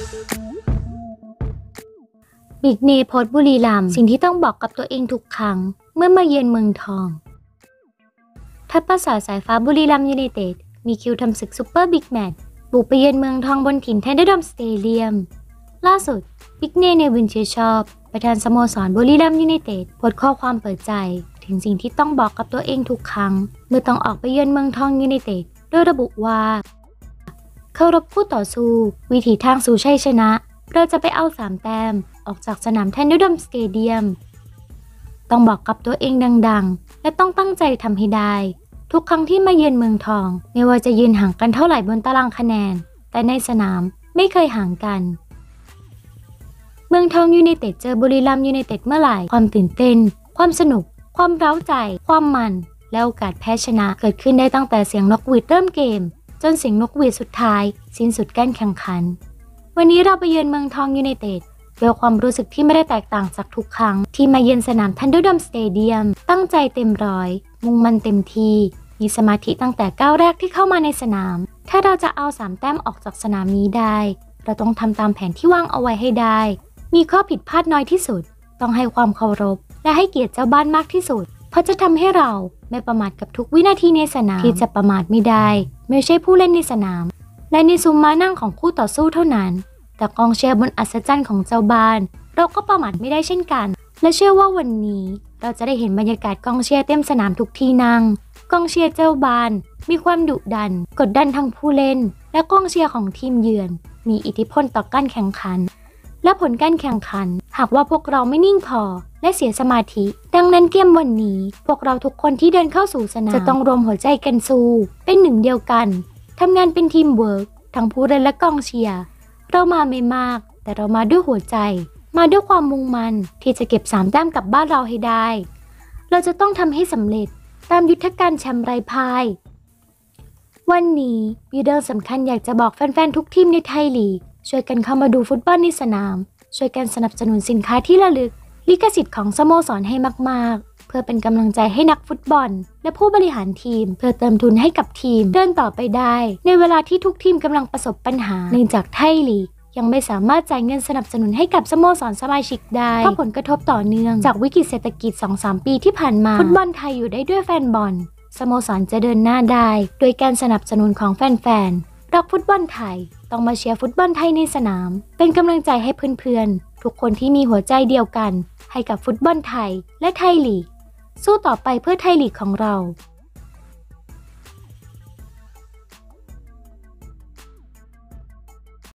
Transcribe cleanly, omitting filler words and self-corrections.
บิ๊กเนโพสต์บุรีรัมย์สิ่งที่ต้องบอกกับตัวเองทุกครั้งเมื่อมาเยือนเมืองทองทัพปราสาทสายฟ้าบุรีรัมย์ยูไนเต็ดมีคิวทำศึกซุปเปอร์บิ๊กแมตช์บุกไปเยือนเมืองทองบนถิ่น Thunderdome สเตเดียมล่าสุดบิ๊กเนวินเชียร์ชอบประธานสโมสรบุรีรัมย์ยูไนเต็ดโพสต์ข้อความเปิดใจถึงสิ่งที่ต้องบอกกับตัวเองทุกครั้งเมื่อต้องออกไปเยือนเมืองทองยูไนเต็ดโดยระบุว่าเคารพคู่ต่อสู้วิถีทางสู่ชัยชนะเราจะไปเอา3 แต้มออกจากสนาม Thunderdome สเตเดียมต้องบอกกับตัวเองดังๆและต้องตั้งใจทำให้ได้ทุกครั้งที่มาเยือนเมืองทองไม่ว่าจะยืนห่างกันเท่าไหร่บนตารางคะแนนแต่ในสนามไม่เคยห่างกันเมืองทองยูไนเต็ดเจอบุรีรัมย์ยูไนเต็ดเมื่อไหร่ความตื่นเต้นความสนุกความเร้าใจความมันและโอกาสแพ้ชนะเกิดขึ้นได้ตั้งแต่เสียงนกหวีดเริ่มเกมจนเสียงนกหวีดสุดท้ายสิ้นสุดการแข่งขันวันนี้เราไปเยือนเมืองทองยูไนเต็ดด้วยความรู้สึกที่ไม่ได้แตกต่างจากทุกครั้งที่มาเยือนสนาม Thunderdome สเตเดียมตั้งใจเต็มร้อยมุ่งมั่นเต็มที่มีสมาธิตั้งแต่ก้าวแรกที่เข้ามาในสนามถ้าเราจะเอา3 แต้มออกจากสนามนี้ได้เราต้องทำตามแผนที่วางเอาไว้ให้ได้มีข้อผิดพลาดน้อยที่สุดต้องให้ความเคารพและให้เกียรติเจ้าบ้านมากที่สุดเพราะจะทำให้เราไม่ประมาทกับทุกวินาทีในสนามที่จะประมาทไม่ได้ไม่ใช่ผู้เล่นในสนามและในซุ้มม้านั่งของคู่ต่อสู้เท่านั้นแต่กองเชียร์บนอัศจรรย์ของเจ้าบ้านเราก็ประมาทไม่ได้เช่นกันและเชื่อว่าวันนี้เราจะได้เห็นบรรยากาศกองเชียร์เต็มสนามทุกที่นั่งกองเชียร์เจ้าบ้านมีความดุดันกดดันทั้งผู้เล่นและกองเชียร์ของทีมเยือนมีอิทธิพลต่อการแข่งขันและผลการแข่งขันหากว่าพวกเราไม่นิ่งพอและเสียสมาธิดังนั้นเกมวันนี้พวกเราทุกคนที่เดินเข้าสู่สนามจะต้องรวมหัวใจกันสู้เป็นหนึ่งเดียวกันทำงานเป็นทีมเวิร์กทั้งผู้เล่นและกองเชียร์เรามาไม่มากแต่เรามาด้วยหัวใจมาด้วยความมุ่งมั่นที่จะเก็บ3 แต้มกลับบ้านเราให้ได้เราจะต้องทำให้สำเร็จตามยุทธการแชมป์ไร้พ่ายวันนี้มีเรื่องสำคัญอยากจะบอกแฟนๆทุกทีมในไทยลีกช่วยกันเข้ามาดูฟุตบอลในสนามช่วยกันสนับสนุนสินค้าที่ระลึกลิขสิทธิ์ของสโมสรให้มากๆเพื่อเป็นกำลังใจให้นักฟุตบอลและผู้บริหารทีมเพื่อเติมทุนให้กับทีมเดินต่อไปได้ในเวลาที่ทุกทีมกำลังประสบปัญหาเนื่องจากไทยลีกยังไม่สามารถจ่ายเงินสนับสนุนให้กับสโมสรสมาชิกได้เพราะผลกระทบต่อเนื่องจากวิกฤตเศรษฐกิจ 2-3 ปีที่ผ่านมาฟุตบอลไทยอยู่ได้ด้วยแฟนบอลสโมสรจะเดินหน้าได้โดยการสนับสนุนของแฟนๆรักฟุตบอลไทยต้องมาเชียร์ฟุตบอลไทยในสนามเป็นกำลังใจให้เพื่อนๆทุกคนที่มีหัวใจเดียวกันให้กับฟุตบอลไทยและไทยลีกสู้ต่อไปเพื่อไทยลีกของเรา